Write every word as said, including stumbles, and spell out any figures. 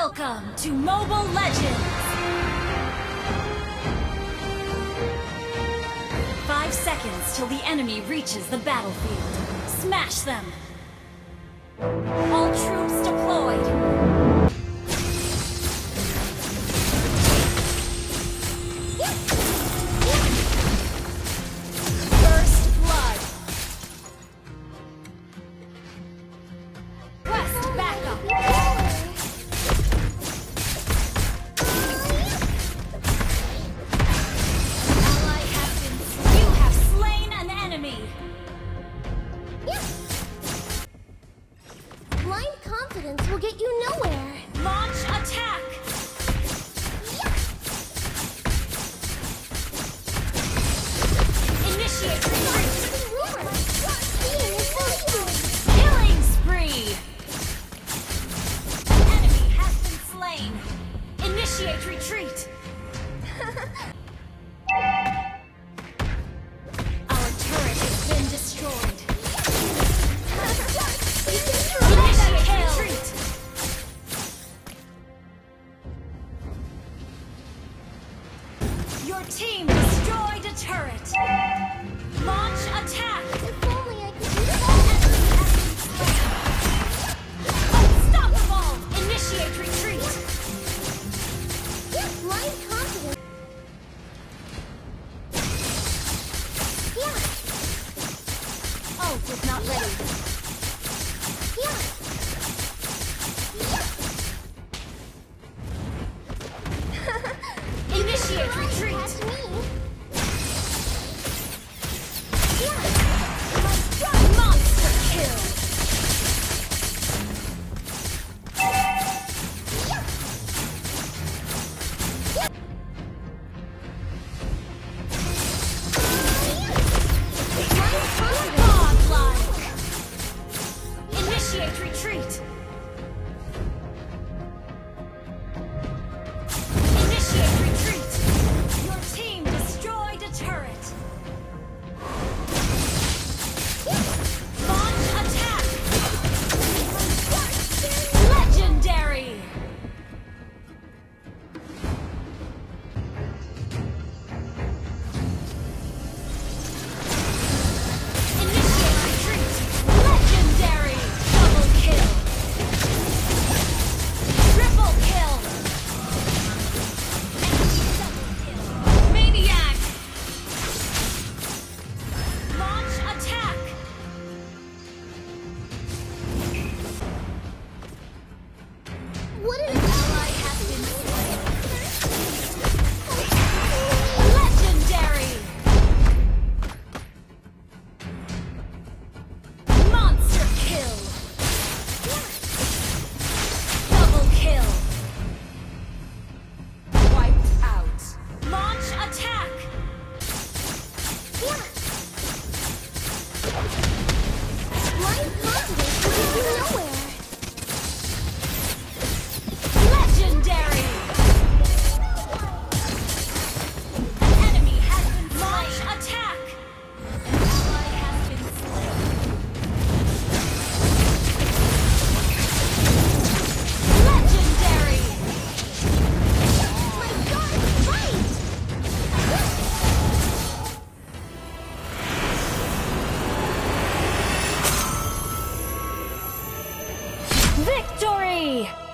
Welcome to Mobile Legends! Five seconds till the enemy reaches the battlefield. Smash them! All troops deployed! Will get you nowhere. Launch attack! Initiate retreat! Killing spree! An enemy has been slain! Initiate retreat! Our turret has been destroyed. Your team destroyed a turret! Launch attack! If only I could do that! Unstoppable! Initiate retreat! Blind confidence! Yeah! Ult is not ready. Yeah! Initiate retreat! That's me! Monster kill! Godlike! Initiate retreat! Initiate retreat! Your team destroyed a turret! Launch attack! Legendary! Initiate retreat! Legendary! Double kill! Triple kill! Double kill! Maniac! Launch attack! What an Ally has been slain. Legendary! Monster kill! Double kill! Wiped out. Launch attack! blind confidence will get you nowhere. Legendary! An enemy has been slain. Launch attack! An ally has been slain. Legendary! My God, fight! Victory!